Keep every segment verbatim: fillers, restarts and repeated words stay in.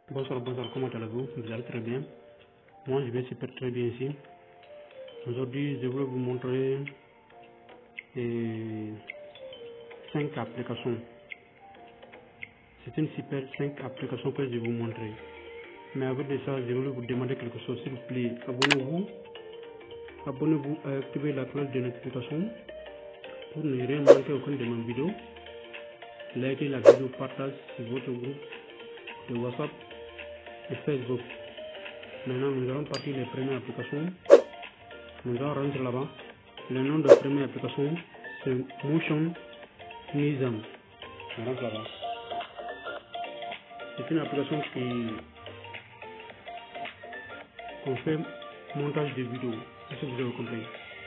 Bonsoir, bonsoir, comment allez-vous? Vous allez très bien? Moi, je vais super très bien ici. Aujourd'hui, je vais vous montrer euh, cinq applications. C'est une super cinq applications que je vais vous montrer. Mais avant de ça, je voulais vous demander quelque chose, s'il vous plaît. Abonnez-vous. Abonnez-vous et activez la cloche de notification pour ne rien manquer aucune de mes vidéos. Likez la vidéo, partage sur votre groupe de WhatsApp et Facebook. Maintenant, nous allons partir les premières applications. Nous allons rentrer là-bas. Le nom de la première application, c'est Motion Nizam. On rentre là-bas. C'est une application qui on fait montage de vidéos. Si vous avez compris.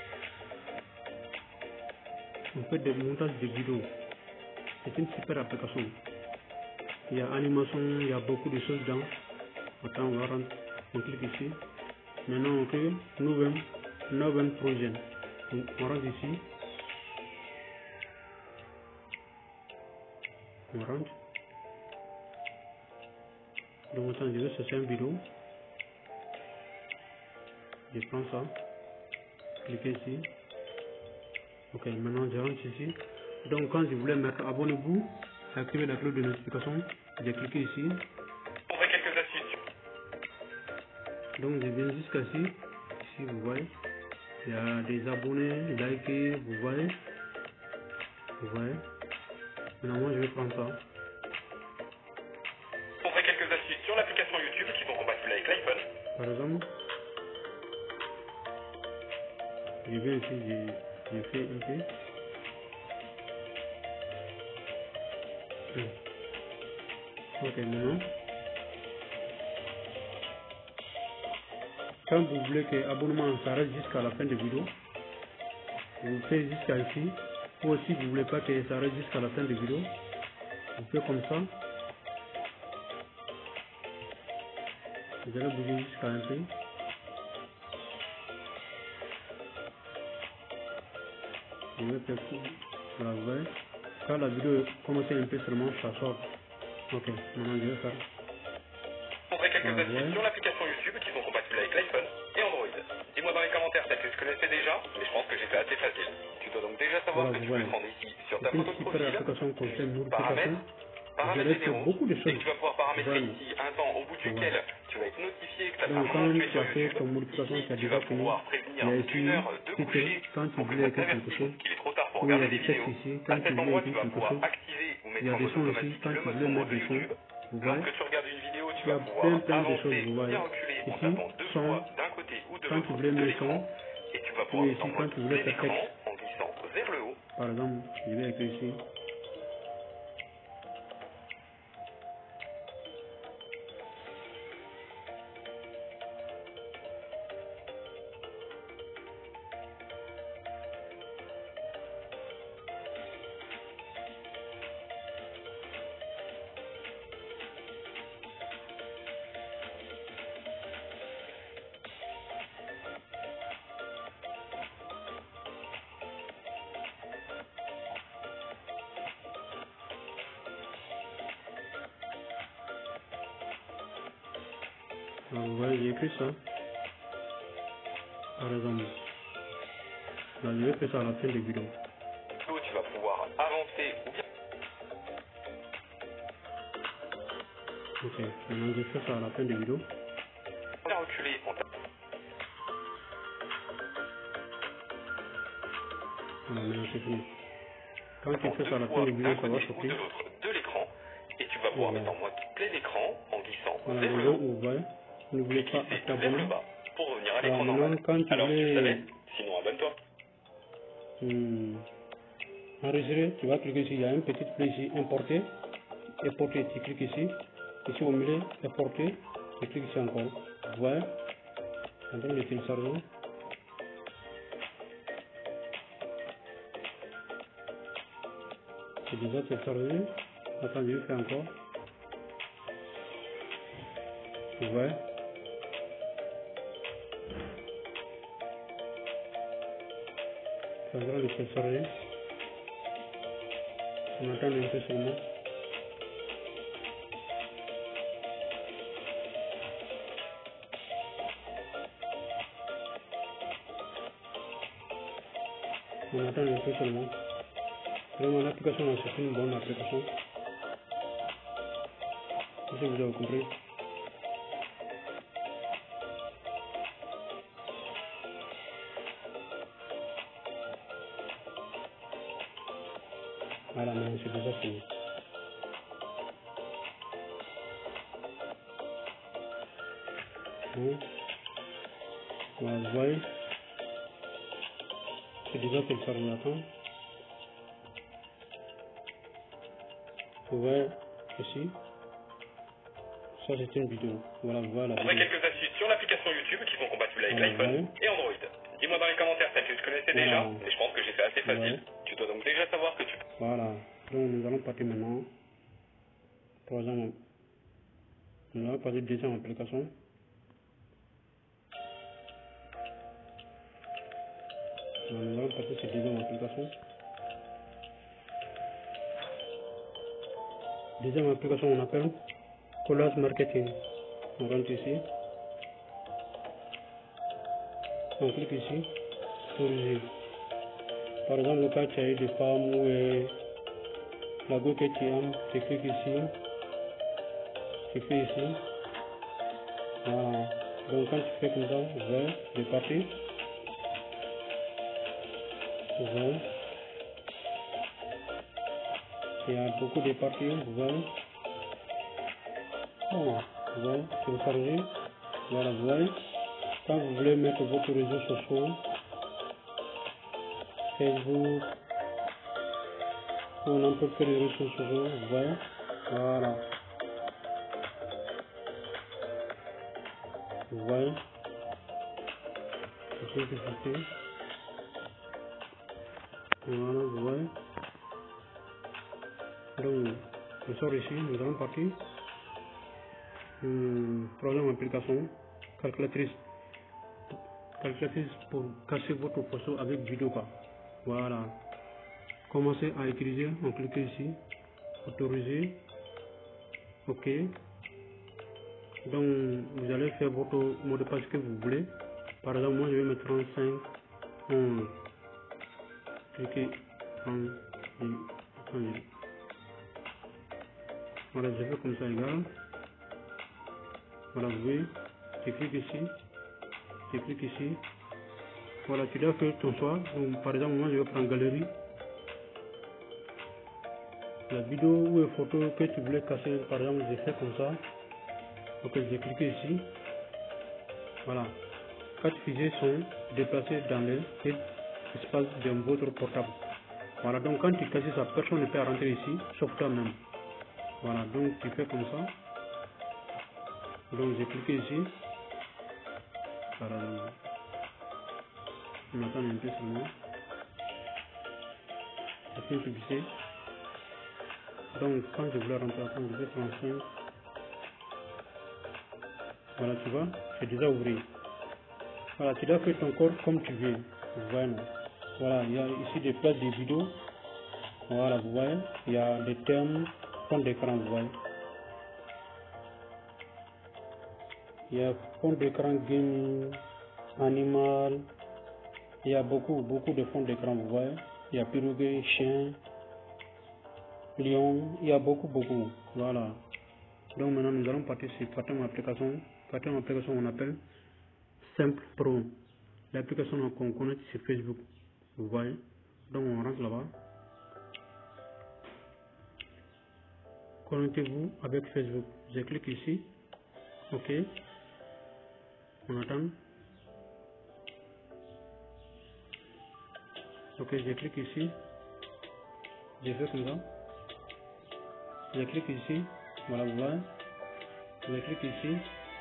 On fait des montages de vidéos. C'est une super application. Il y a animation, il y a beaucoup de choses dedans. Attends, on va rentrer. On clique ici. Maintenant, on crée nouvel, nouvel projet. On rentre ici. On rentre. Donc, attends, je vais chercher une vidéo. Je prends ça. Cliquez ici. Ok, maintenant je rentre ici. Donc, quand je voulais mettre abonnez-vous, activez la cloche de notification. J'ai cliqué ici. On fait quelques astuces. Donc, je viens jusqu'à ici. Ici, vous voyez. Il y a des abonnés, likés, vous voyez. Vous voyez. Maintenant, moi, je vais prendre ça. On fait quelques astuces sur l'application YouTube qui sont compatibles avec l'iPhone. Par exemple, je viens ici, je, je fais un peu. Ok, maintenant, quand vous voulez que l'abonnement s'arrête jusqu'à la fin de la vidéo, vous faites jusqu'à ici. Ou si vous ne voulez pas que ça s'arrête jusqu'à la fin de la vidéo, vous faites comme ça. Vous allez bouger jusqu'à un peu. Je vais faire tout. Voilà, vous voyez. Quand la vidéo commence un peu seulement, ça sort. Ok, maintenant je vais faire. On fait quelques Voilà, astuces ouais. sur l'application YouTube qui sont compatibles avec l'iPhone et Android. Dis-moi dans les commentaires celles que tu connaissais déjà, mais je pense que j'ai fait assez facile. Tu dois donc déjà savoir Voilà, que vous tu peux voyez. te rendre ici sur ta C'est une photo de super profil, application qu'on fait puis modification. paramètres, Vous paramètres allez faire généraux, beaucoup de et choses. que tu vas pouvoir paramétrer Voilà. ici un temps au bout duquel Voilà. tu vas être notifié que tu as fait un Donc moment quand que tu es tu sur as fait YouTube. ton modification, Ici, tu as tu déjà vas fini. pouvoir Il prévenir y a d'une ici heure de titre, coucher quand tu pour que voulais ça écrire quelque t'avertisse chose. qu'il est trop tard pour Ou il y regarder a des des textes vidéos. ici, À quand tu cet voulais endroit, tu écrire vas quelque pouvoir chose. activer ou Il y mettre a en des mode sons ici, automatique quand le tu mode voulais sombre mettre de des sons. YouTube. Vous voyez. Lorsque tu regardes une vidéo, tu Il y vas a pouvoir plein plein de choses, avancer vous et voyez. reculer en Ici, tapant deux son, fois d'un côté ou de quand tu l'autre voulais de mettre son. l'écran. Et tu vas pouvoir Oui, mettre ici, en quand mode tu voulais plein faire texte. écran en glissant vers le haut. Par exemple, je vais écrire ici. Alors, vous voyez, j'ai écrit ça. Par exemple. Là, je vais faire ça à la fin de la vidéo. Tu vas pouvoir avancer ou bien Ok, maintenant je vais faire ça à la fin de la vidéo. reculer en tapant Voilà, maintenant c'est fini. Quand tu fais ça deux à la fin fois de la vidéo, d'un ça va côté ou sortir. de l'autre de l'écran. Et tu vas pouvoir Voilà. mettre en mode plein écran en glissant Voilà, vers le le jour haut. où vous voyez, n'oubliez Puis pas à glisser vers t'abonner. le bas pour revenir à Alors l'écran maintenant, normal. quand tu Alors tu le voulais savais, sinon abonne-toi. hum, enregistrer, tu vas cliquer ici, il y a une petite flèche ici, importer. Importer, tu cliques ici. Ici au milieu, importer, tu cliques ici encore. Vous voyez, en train de télécharger. C'est déjà téléchargé. Attends, je vais faire encore. Vous voyez, c'est en train de télécharger. On attend un peu seulement. On attend un peu seulement. Vraiment, l'application, c'est une bonne application. Si vous avez compris. Voilà, maintenant c'est déjà fini. Bon. Voilà, vous voyez. C'est déjà téléchargé, on attend. Vous voyez aussi. Ça c'est une vidéo. Voilà, voilà. On a quelques astuces sur l'application YouTube qui sont compatibles avec Voilà, l'iPhone ouais. et Android. Dis-moi dans les commentaires celles que tu connaissais Voilà. déjà, mais je pense que j'ai fait assez facile. Ouais. Tu dois donc déjà savoir que tu... Voilà. Donc nous allons partir maintenant. Troisième. Nous allons partir deuxième application. Nous allons passer sur deuxième application. Deuxième application, on appelle Collage Marketing. On rentre ici. On clique ici. Corriger. Par exemple, le cas tu as eu des femmes ou euh, la go que tu aimes, tu cliques ici. Tu fais ici. Voilà. Donc quand tu fais comme ça, vous voyez, c'est parti. Vous voyez. Il y a beaucoup de parties, vous voyez. Voilà, vous voyez, télécharger. Voilà, vous voyez. Quand vous voulez mettre votre réseau social, Facebook, ou n'importe quel réseau social, vous voyez. Voilà. Vous voyez. Je vais visiter. Voilà, vous voyez. Donc, on sort ici, nous allons partir. Hum, troisième application, calculatrice. Calculatrice pour casser votre photo avec vidéo. Voilà. Commencez à utiliser, on clique ici, autoriser. Ok. Donc, vous allez faire votre mot de passe que vous voulez. Par exemple, moi je vais mettre trente-cinq, onze. Cliquez trente, trente. Voilà, je fais comme ça égal. Voilà, vous voyez, tu cliques ici, tu cliques ici. Voilà, tu dois faire ton choix. Donc, par exemple, moi je vais prendre galerie. La vidéo ou la photo que tu voulais casser, par exemple, je fais comme ça. Ok, j'ai cliqué ici. Voilà. Quatre fichiers sont déplacés dans l'espace de votre portable. Voilà, donc quand tu casses ça, personne ne peut rentrer ici, sauf toi-même. Voilà, donc tu fais comme ça. Donc j'ai cliqué ici. Voilà, on attend un peu seulement. C'est une publicité. Donc quand je voulais rentrer, quand je vais trente-cinq. Voilà, tu vois, c'est déjà ouvert. Voilà, tu dois faire ton corps comme tu veux. Voilà. Voilà, il y a ici des places de vidéos. Voilà, vous voyez, il y a des thèmes, fond d'écran, vous voyez. Il y a fond d'écran game, animal. Il y a beaucoup, beaucoup de fonds d'écran, vous voyez. Il y a perroquet, chien, lion. Il y a beaucoup, beaucoup. Voilà. Donc maintenant, nous allons partir sur quatrième application. Quatrième application, on appelle Simple Pro. L'application qu'on connecte sur Facebook. Vous voyez. Donc on rentre là-bas. Connectez-vous avec Facebook. Je clique ici. Ok. On attend. Ok, je clique ici. Je fais comme ça. Je clique ici. Voilà, vous voyez. Je clique ici.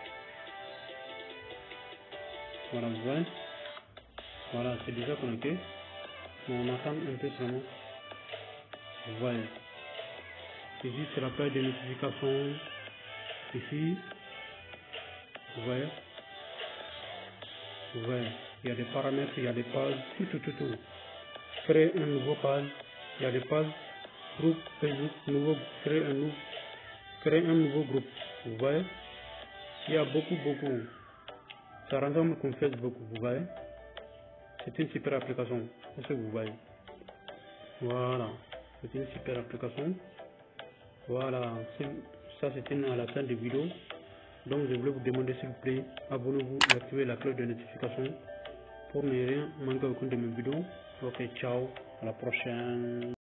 Voilà, vous voyez. Voilà, c'est déjà connecté. Mais on attend un peu seulement. Vous voyez. Ici, c'est la page de notification. Ici, vous voyez. Vous voyez. Il y a des paramètres, il y a des pages, tout, tout, tout, tout. Créer un nouveau page. Il y a des pages. Groupe Facebook, nouveau, créer un nouveau, créer un nouveau groupe. Vous voyez. Il y a beaucoup, beaucoup. Ça ressemble comme Facebook, vous voyez. C'est une super application, c'est ce que vous voyez. Voilà, c'est une super application. Voilà, ça c'était à la fin de vidéo. Donc je voulais vous demander s'il vous plaît, abonnez-vous et activez la cloche de notification pour ne rien manquer aucune de mes vidéos. Ok, ciao, à la prochaine.